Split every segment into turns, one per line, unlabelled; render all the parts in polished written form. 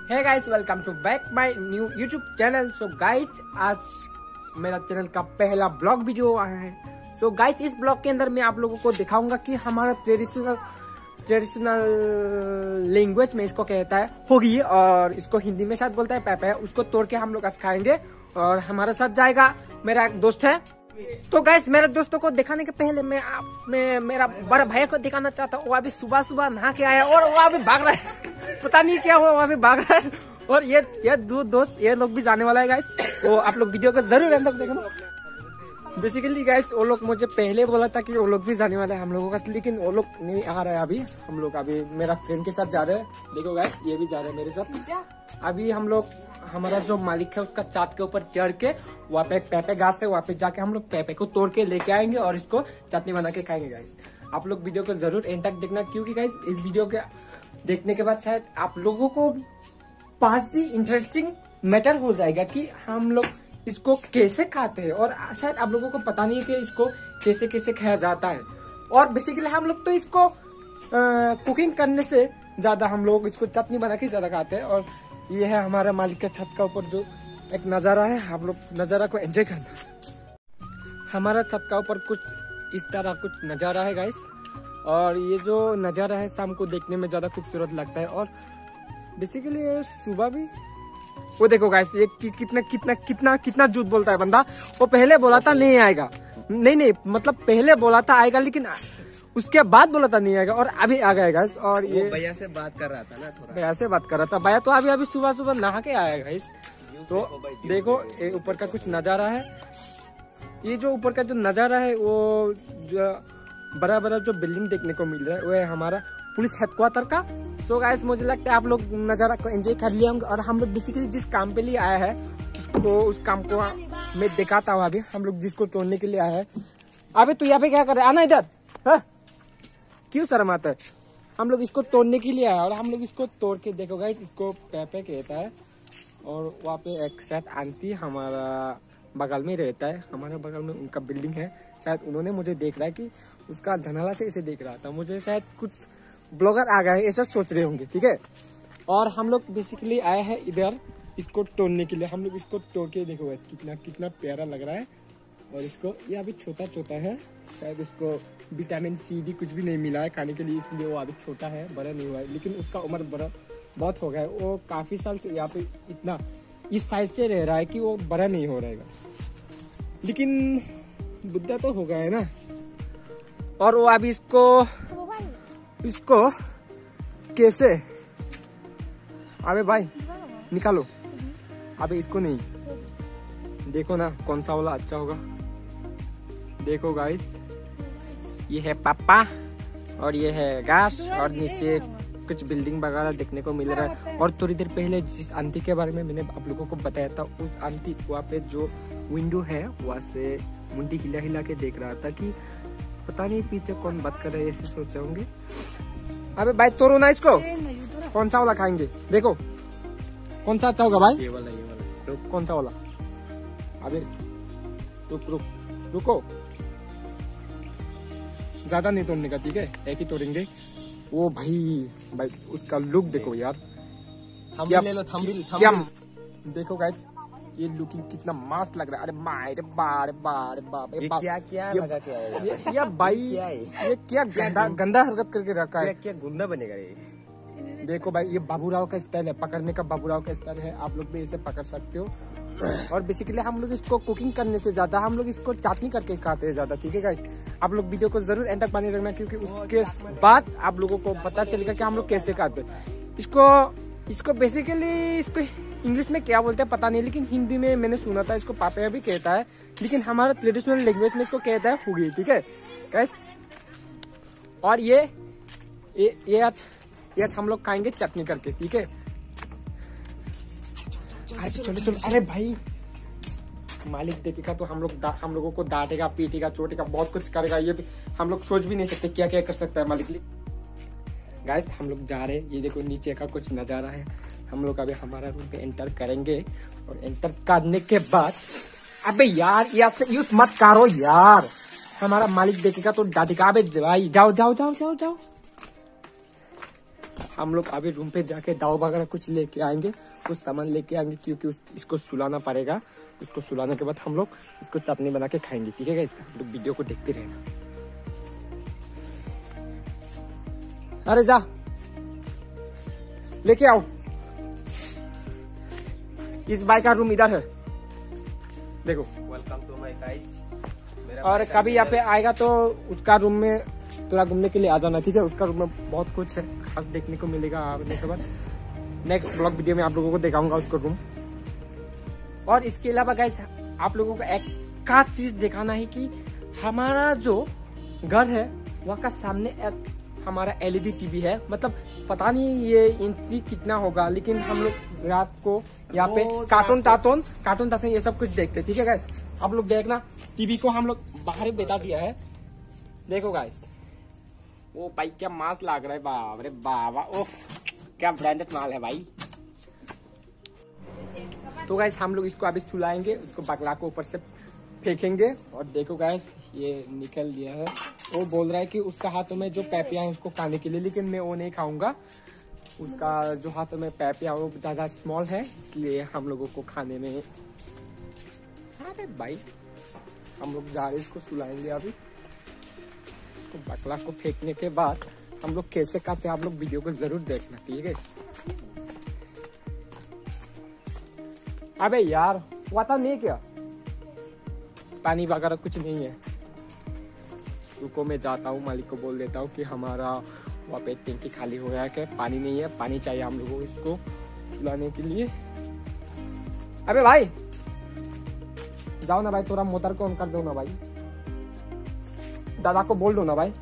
Hey guys, welcome to back my new YouTube channel. So guys, आज मेरा channel का पहला ब्लॉग वीडियो आया है। सो गाइस, इस ब्लॉग के अंदर मैं आप लोगों को दिखाऊंगा कि हमारा ट्रेडिशनल लैंग्वेज में इसको कहता है होगी, और इसको हिंदी में शायद बोलता है पैपे। उसको तोड़ के हम लोग आज खाएंगे, और हमारे साथ जाएगा मेरा एक दोस्त है। तो गाइस, मेरे दोस्तों को दिखाने के पहले मैं मेरा बड़ा भाई को दिखाना चाहता हूँ। वो अभी सुबह सुबह नहा के आया और वो अभी भाग रहा है। पता नहीं क्या हुआ, वो अभी भाग रहा है। और ये दो दोस्त, ये लोग भी जाने वाला है गाइस। तो आप लोग वीडियो को जरूर एंड तक देखना। बेसिकली गाइस, वो लोग मुझे पहले बोला था कि वो लोग भी जाने वाले हैं हम लोगों का, लेकिन वो लोग नहीं आ रहे हैं अभी। हम लोग अभी मेरा फ्रेंड के साथ जा रहे हैं। देखो गाइस, ये भी जा रहे हैं मेरे साथ। अभी हम लोग, हमारा जो मालिक है उसका छत के ऊपर चढ़ के वहाँ पे एक पेपे घास है, वहाँ पे जाके हम लोग पेपे को तोड़ के लेके आएंगे और इसको चटनी बना के खाएंगे गाइस। आप लोग वीडियो को जरूर एंड तक देखना, क्योंकि गाइस इस वीडियो के देखने के बाद शायद आप लोगों को पास भी इंटरेस्टिंग मैटर हो जाएगा कि हम लोग इसको कैसे खाते हैं, और शायद आप लोगों को पता नहीं है कि इसको कैसे कैसे खाया जाता है। और बेसिकली हम लोग तो इसको कुकिंग करने से ज्यादा हम लोग इसको चटनी बना के ज्यादा खाते हैं। और ये है हमारा मालिक का छत का ऊपर जो एक नजारा है, आप लोग नजारा को एंजॉय करना। हमारा छत का ऊपर कुछ इस तरह कुछ नजारा है गाइस, और ये जो नजारा है शाम को देखने में ज्यादा खूबसूरत लगता है। और बेसिकली सुबह भी वो देखो गाइस, ये कितना कितना कितना कितना झूठ बोलता है बंदा। वो पहले बोला था नहीं आएगा, नहीं मतलब पहले बोला था आएगा, लेकिन उसके बाद बोला था नहीं आएगा, और अभी आ गया गाइस। और ये
भैया से बात कर रहा था ना, थोड़ा
भैया से बात कर रहा था। भैया तो अभी सुबह सुबह नहा के आया गाइस। तो देखो, ये ऊपर का कुछ नजारा है। ये जो ऊपर का जो नजारा है, वो जो बड़ा बड़ा जो बिल्डिंग देखने को मिल रहा है, वो है हमारा पुलिस हेडक्वार्टर का। तो गाइस, मुझे लगता है आप लोग नजारा को एंजॉय कर लिया होंगे। और हम लोग बेसिकली जिस काम पे लिए आया है उसको, उस काम को मैं दिखाता हूँ। अभी हम लोग जिसको तोड़ने के लिए आया है। अबे तू यहाँ पे क्या कर रहा है, आना इधर। क्यों शर्म आता है? हम लोग इसको तोड़ने के लिए आया, और हम लोग इसको तोड़ के देखो गाइस, इसको पेपे कहता है। और वहाँ पे एक शायद आंटी हमारा बगल में रहता है, हमारे बगल में उनका बिल्डिंग है। शायद उन्होंने मुझे देख रहा है कि उसका जनाला से इसे देख रहा था। मुझे शायद कुछ ब्लॉगर आ गए ऐसा सोच रहे होंगे, ठीक है। और हम लोग बेसिकली आए हैं इधर इसको तोड़ने के लिए। हम लोग इसको तोड़ के देखो गाइस, कितना कितना प्यारा लग रहा है। और इसको, ये अभी छोटा छोटा है, शायद इसको विटामिन सी डी कुछ भी नहीं मिला है खाने के लिए, इसलिए वो अभी छोटा है, बड़ा नहीं हुआ है। लेकिन उसका उम्र बड़ा बहुत हो गया है। वो काफी साल से यहाँ पे इतना इस साइज से रह रहा है कि वो बड़ा नहीं हो रहेगा, लेकिन बुद्धा तो हो गया है ना। और वो अभी इसको कैसे, अबे भाई निकालो, अबे इसको नहीं, देखो ना कौन सा वाला अच्छा होगा। देखो गाइस, ये है पापा और ये है घास, और नीचे कुछ बिल्डिंग वगैरह देखने को मिल रहा है। और थोड़ी देर पहले जिस आंटी के बारे में मैंने आप लोगों को बताया था, उस आंटी वहाँ पे जो विंडो है वहाँ से मुंडी हिला हिला के देख रहा था कि पता नहीं पीछे कौन बात कर रहे है, ऐसे सोच होंगे। अबे भाई तोड़ो ना इसको, कौन सा वाला खाएंगे? देखो कौन सा अच्छा होगा भाई?
ये वाला
कौन सा वाला? अबे रुको, ज्यादा नहीं तोड़ने का, ठीक है, एक ही तोड़ेंगे। वो भाई उसका लुक देखो यार,
थंबनेल ले लो, थंबनेल।
क्या देखो गाइस, ये लुकिंग कितना मस्त लग रहा है। अरे माय रे बाप,
ये क्या लगा के आएगा?
ये भाई ये क्या गंदा हरकत करके रखा है।
क्या गुंडा बनेगा ये?
देखो भाई, ये बाबूराव का स्टाइल है, पकड़ने का बाबूराव का स्टाइल है। आप लोग भी इसे पकड़ सकते हो। और बेसिकली हम लोग इसको कुकिंग करने से ज्यादा हम लोग इसको चाटनी करके खाते हैं ज्यादा, ठीक है गाइस। आप लोग वीडियो को जरूर एंड तक बने रखना, क्योंकि उसके बाद आप लोगों को पता चलेगा कि हम लोग कैसे खाते हैं इसको बेसिकली इसको इंग्लिश में क्या बोलते हैं पता नहीं, लेकिन हिंदी में मैंने सुना था इसको पापया भी कहता है, लेकिन हमारा ट्रेडिशनल लैंग्वेज में इसको कहता है हुगी, ठीक है गाइस। और ये आज हम लोग खाएंगे चटनी करके, ठीक है। चलो, अरे भाई मालिक देखेगा तो हम लोगों को डांटेगा, पीटेगा, चोटेगा, बहुत कुछ करेगा। ये भी हम लोग सोच भी नहीं सकते क्या क्या कर सकता है मालिक। गाइस, हम लोग जा रहे हैं, ये देखो नीचे का कुछ नजारा है। हम लोग अभी हमारा रूम पे एंटर करेंगे, और एंटर करने के बाद अबे यार यहाँ से यूज मत करो यार, हमारा मालिक देखेगा तो डांटेगा। अबे भाई जाओ। हम लोग अभी रूम पे जाके दाव वगैरह कुछ लेके आएंगे, कुछ सामान लेके आएंगे, क्योंकि इसको सुलाना पड़ेगा। इसको सुलाने के बाद हम लोग इसको चटनी बना के खाएंगे, ठीक है गाइस। आप लोग वीडियो को देखते रहना। अरे जा लेके आओ। इस बाइक का रूम इधर है, देखो।
Welcome to my guys.
और कभी यहाँ पे आएगा तो उसका रूम में थोड़ा घूमने के लिए आ जाना, ठीक है। उसका रूम में बहुत कुछ है खास देखने को मिलेगा। आने के बाद नेक्स्ट ब्लॉग वीडियो में आप लोगों को दिखाऊंगा उसका रूम। और इसके अलावा गाइस आप लोगों को एक खास चीज दिखाना है कि हमारा जो घर है वहाँ का सामने एक हमारा LED टीवी है। मतलब पता नहीं ये इंची कितना होगा, लेकिन हम लोग रात को यहाँ पे कार्टून ये सब कुछ देखते, ठीक है गाइस। आप लोग देखना, टीवी को हम लोग बाहर ही बैठा दिया है, देखो गाइस। वो भाई क्या मास्क लग रहा है, बाप रे बाबा, ओह क्या ब्रांडेड माल है भाई। तो गाइस हम लोग इसको अभी चुलाएंगे, उसको बकला को ऊपर से फेंकेंगे। और देखो गाइस ये निकल गया है। वो बोल रहा है कि उसका हाथों में जो पैपिया है उसको खाने के लिए, लेकिन मैं वो नहीं खाऊंगा। उसका जो हाथों में पैपिया वो ज्यादा स्मॉल है, इसलिए हम लोगों को खाने में। अरे भाई हम लोग जा रहे इसको सुलाएंगे अभी। तो बकला को फेंकने के बाद हम लोग कैसे खाते हैं आप लोग वीडियो को जरूर देखना, ठीक है। अबे यार वाता नहीं क्या, पानी वगैरह कुछ नहीं है। रुको मैं जाता हूँ, मालिक को बोल देता हूँ कि हमारा वहाँ पे टंकी खाली हो गया है, कि पानी नहीं है, पानी चाहिए हम लोगों को इसको सुलाने के लिए। अबे भाई जाओ ना भाई, थोड़ा मोटर को ऑन कर दो ना भाई, दादा को बोल दो ना भाई।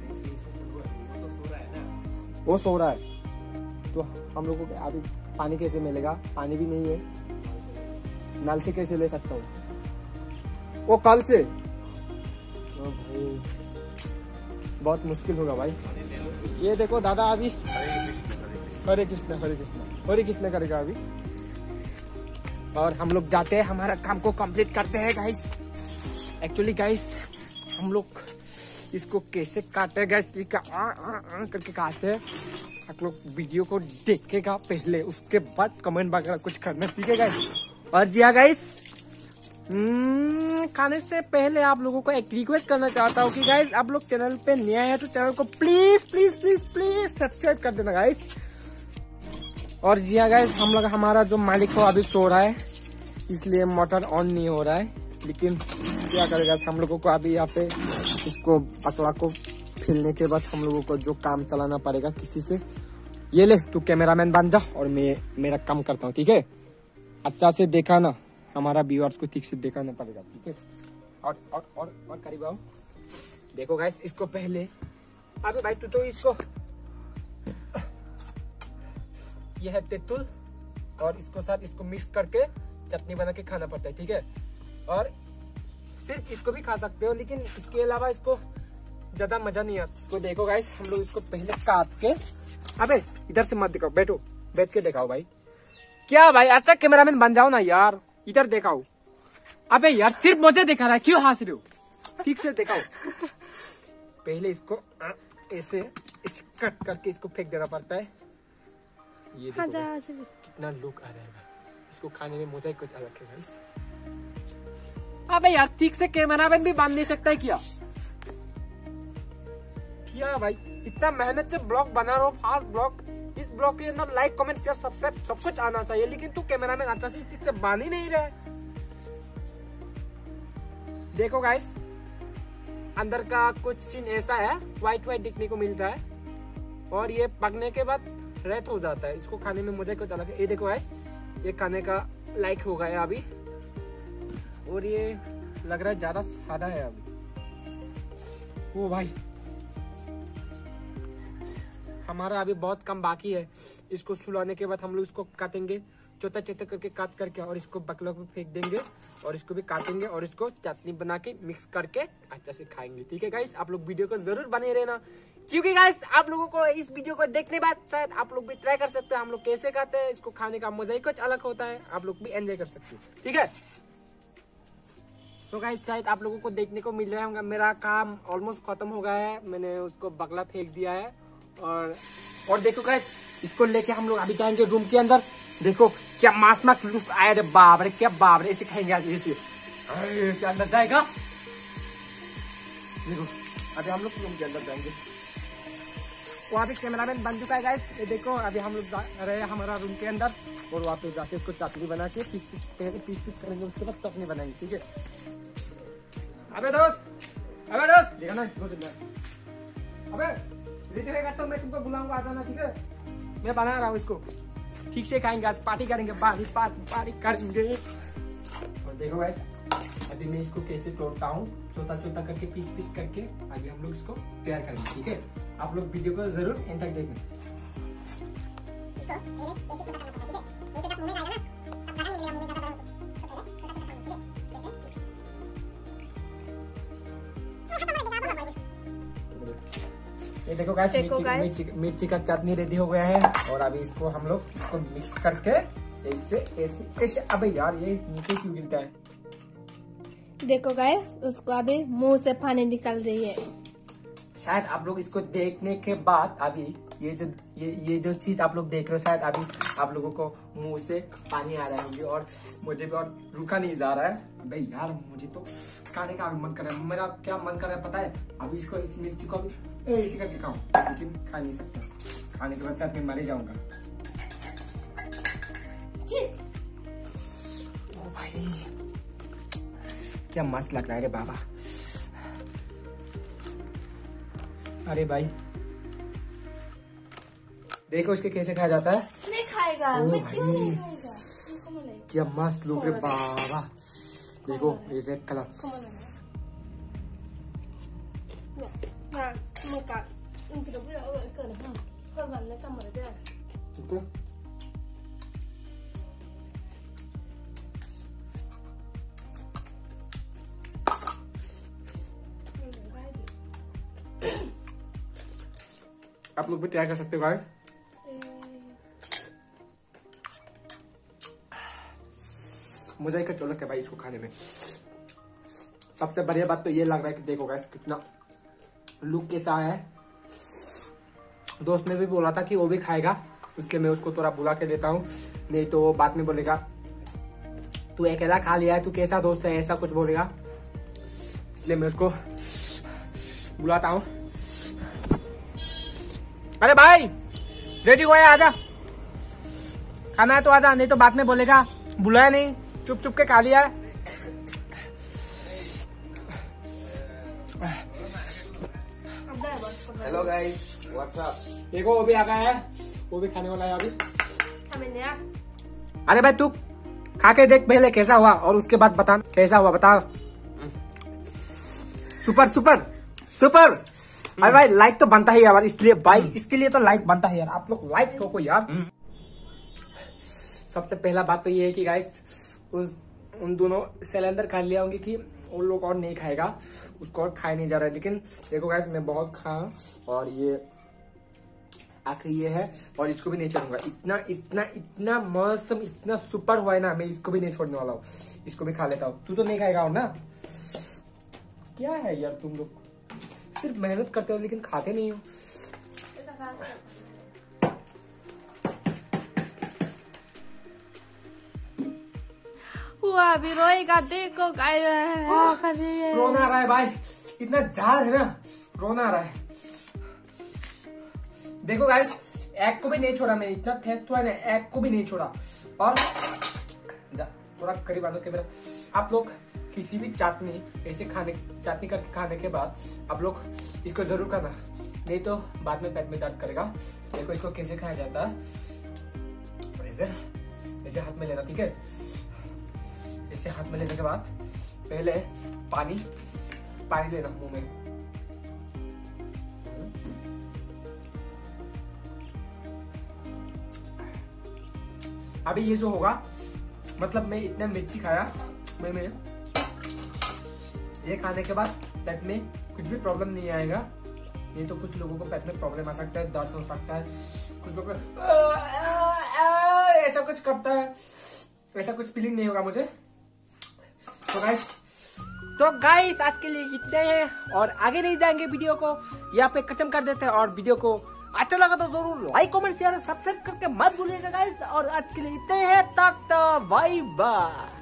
वो सो रहा है तो हम लोगों को अभी पानी कैसे मिलेगा, पानी भी नहीं है, नल से कैसे ले सकता हूँ वो कल से। ओ भाई बहुत मुश्किल होगा भाई। ये देखो दादा अभी हरे कृष्ण करेगा अभी। और हम लोग जाते हैं, हमारा काम को कंप्लीट करते हैं गाइस। एक्चुअली गाइस हम लोग इसको कैसे काटे गाइस, करके काटते हैं। आप लोग वीडियो को देखेगा पहले, उसके बाद कमेंट वगैरह कुछ करना, ठीक है गाइस। और जी हाँ गाइस खाने से पहले आप लोगों को एक रिक्वेस्ट करना चाहता हूँ कि गाइस आप लोग चैनल पे नया है तो चैनल को प्लीज सब्सक्राइब कर देना गाइस। और जी हाँ गाइस हमारा जो मालिक हो अभी सो रहा है, इसलिए मोटर ऑन नहीं हो रहा है। लेकिन क्या करेगा, हम लोगों को अभी यहाँ पे इसको पकड़ा को फिलने के बाद हम लोगों को जो काम चलाना पड़ेगा किसी से। ये ले तू कैमरामैन बन जा और मैं मेरा काम करता हूँ, ठीक है। अच्छा से देखा ना, हमारा व्यूअर्स को ठीक से दिखाना पड़ेगा, ठीक है। और करीब आओ। देखो गाइस इसको पहले, अबे भाई तू तो इसको, ये है तेंतुल और इसको साथ इसको मिक्स करके चटनी बना के खाना पड़ता है, ठीक है। और सिर्फ इसको भी खा सकते हो, लेकिन इसके अलावा इसको ज्यादा मजा नहीं आता। इसको देखो गाइस हम लोग इसको पहले काट के, अबे इधर से मत दिखाओ, बैठो बैठ के दिखाओ भाई। क्या भाई अच्छा कैमरामैन बन जाओ ना यार, इधर दिखाओ। अबे यार सिर्फ मुझे दिखा रहा है, क्यों हंस रहे हो, ठीक से दिखाओ। पहले इसको ऐसे कट करके इसको फेंक देना पड़ता है। ये देखो कितना लुक आ रहा है, इसको खाने में मजा ही कुछ अलग है गाइस। अबे यार ठीक से कैमरामैन भी बांध नहीं सकता है क्या भाई, इतना मेहनत से ब्लॉग बना रहा हो, फास्ट ब्लॉग। इस ब्लॉग के अंदर लाइक कमेंट शेयर सब्सक्राइब सब कुछ आना चाहिए, लेकिन तू कैमरामैन अच्छा से ठीक से बांध ही नहीं रहा। देखो गाइस अंदर का कुछ सीन ऐसा है, व्हाइट दिखने को मिलता है और ये पकने के बाद रेत हो जाता है। इसको खाने में मुझे कुछ अलग है। ये देखो गाइस ये खाने का लाइक हो गया अभी, और ये लग रहा है ज्यादा सादा है अभी। ओ भाई हमारा अभी बहुत कम बाकी है। इसको सुलाने के बाद हम लोग इसको काटेंगे छोटा छोटा करके, काट करके, और इसको बकलों में फेंक देंगे और इसको भी काटेंगे और इसको चटनी बना के मिक्स करके अच्छा से खाएंगे, ठीक है गाइस। आप लोग वीडियो को जरूर बने रहना, क्योंकि गाइस आप लोगों को इस वीडियो को देखने बाद शायद आप लोग भी ट्राई कर सकते हैं हम लोग कैसे खाते हैं। इसको खाने का मजा ही कुछ अलग होता है, आप लोग भी एंजॉय कर सकते हैं, ठीक है। तो गाइस शायद आप लोगों को देखने को मिल रहा है, मेरा काम ऑलमोस्ट खत्म हो गया है। मैंने उसको बकला फेंक दिया है और देखो गाइस, इसको लेके हम लोग अभी जाएंगे रूम के अंदर। देखो क्या मास्क लुक आया रे, बाप रे क्या बाप रे, ऐसे खाएंगे आज, ऐसे अंदर जाएगा। देखो अभी हम लोग रूम के अंदर जाएंगे। वहाँ पे कैमरामैन बन चुका है गाइस, ये देखो अभी हम लोग जा रहे हैं हमारा रूम के अंदर, और वहाँ पे जाके इसको चटनी बना के पीस पीस करेंगे, उसके बाद चटनी बनाएंगे, ठीक है। अबे दोस्त देखा ना, अबे धीरे रहेगा तो मैं तुमको बुलाऊंगा, आ जाना, ठीक है। मैं बना रहा हूँ इसको, ठीक से खाएंगे आज, पार्टी करेंगे, पार्टी करेंगे। और देखो गाइस, अभी मैं इसको कैसे तोड़ता हूँ, छोटा छोटा करके पीस करके अभी हम लोग इसको तैयार करेंगे, ठीक है। आप लोग वीडियो को जरूर एंड तक देखना। ये देखो गाइस, मिर्ची का चटनी रेडी हो गया है, और अभी इसको हम लोग इसको मिक्स करके ऐसे अबे यार ये नीचे क्यों गिरता है।
देखो गाइस, उसको अभी मुंह से पानी निकल रही है।
शायद आप लोग इसको देखने के बाद अभी ये जो चीज आप लोग देख रहे हो, शायद अभी आप लोगों को मुंह से पानी आ रहा होगी, और मुझे भी और रुका नहीं जा रहा है। अबे यार मुझे तो खाने का मन कर रहा है। मेरा क्या मन कर रहा है पता है, अभी इसको इस मिर्ची को अभी ऐसे करके खाऊं, लेकिन खा नहीं सकता। खाने के बाद शायद मैं मर जाऊंगा। ओ भाई क्या मस्त लग रहा है रे बाबा। अरे भाई देखो इसके कैसे खाया जाता है।
नहीं खाएगा, मैं क्यों नहीं खाएगा।
क्या मस्त लुक है बाबा। देखो ये रेड कलर। आप लोग भी ट्राई कर सकते हो गाइस। मुझे एक चौलक है भाई इसको खाने में। सबसे बढ़िया बात तो ये लग रहा है कि देखो गाइस कितना लुक कैसा है। दोस्त ने भी बोला था कि वो भी खाएगा, इसलिए मैं उसको थोड़ा बुला के देता हूँ, नहीं तो वो बाद में बोलेगा तू अकेला खा लिया है, तू कैसा दोस्त है, ऐसा कुछ बोलेगा। इसलिए मैं उसको बुलाता हूँ। अरे भाई रेडी हुआ है, आजा, खाना है तो आजा, नहीं तो बाद में बोलेगा बुलाया नहीं, चुप चुप के खा लिया है।
Hello guys, what's up.
देखो वो भी आ गया है, वो भी खाने वाला है अभी। अरे भाई तू खा के देख पहले कैसा हुआ, और उसके बाद बता कैसा हुआ, बता। Super super super. अरे भाई लाइक तो बनता है यार, इसलिए भाई इसके लिए तो लाइक बनता है यार, आप लोग लाइक ठोको यार। सबसे पहला बात तो ये है कि गाइस उन दोनों सिलेंडर खा लिया होंगे कि उन लोग और नहीं खाएगा, उसको और खाए नहीं जा रहा है। लेकिन देखो गाइस मैं बहुत खाया, और ये आखिर ये है, और इसको भी नहीं छोड़ूंगा। इतना इतना इतना मौसम इतना सुपर हुआ है ना, मैं इसको भी नहीं छोड़ने वाला हूँ, इसको भी खा लेता हूँ। तू तो नहीं खाएगा और ना, क्या है यार तुम लोग सिर्फ मेहनत करते हो लेकिन खाते नहीं हो।
अभी रोएगा, देखो
रोना आ रहा है भाई, इतना जाल है ना, रोना आ रहा है। देखो गाइस एग को भी नहीं छोड़ा मैं, इतना थेस्ट हुआ है ना, एग को भी नहीं छोड़ा। और थोड़ा करीब आने के बाद आप लोग किसी भी चटनी करके खाने के बाद आप लोग इसको जरूर खाना, नहीं तो बाद में पेट में दर्द करेगा। देखो इसको कैसे खाया जाता है, ऐसे हाथ में लेना, ठीक है। ऐसे हाथ में लेने के बाद पहले पानी लेना मुंह में। अभी ये जो होगा, मतलब मैं इतना मिर्ची खाया, मैं ये खाने के बाद पेट में कुछ भी प्रॉब्लम नहीं आएगा, नहीं तो कुछ लोगों को पेट में प्रॉब्लम आ सकता है, दर्द हो सकता है, कुछ लोगों को ऐसा कुछ करता है, ऐसा कुछ फीलिंग नहीं होगा मुझे। तो गाइस आज के लिए इतने हैं, और आगे नहीं जाएंगे, वीडियो को यहाँ पे खत्म कर देते हैं, और वीडियो को अच्छा लगा तो जरूर लाइक कमेंट शेयर सब्सक्राइब करके मत भूलिएगा गाइस। और आज के लिए इतने हैं, तक बाय बाय।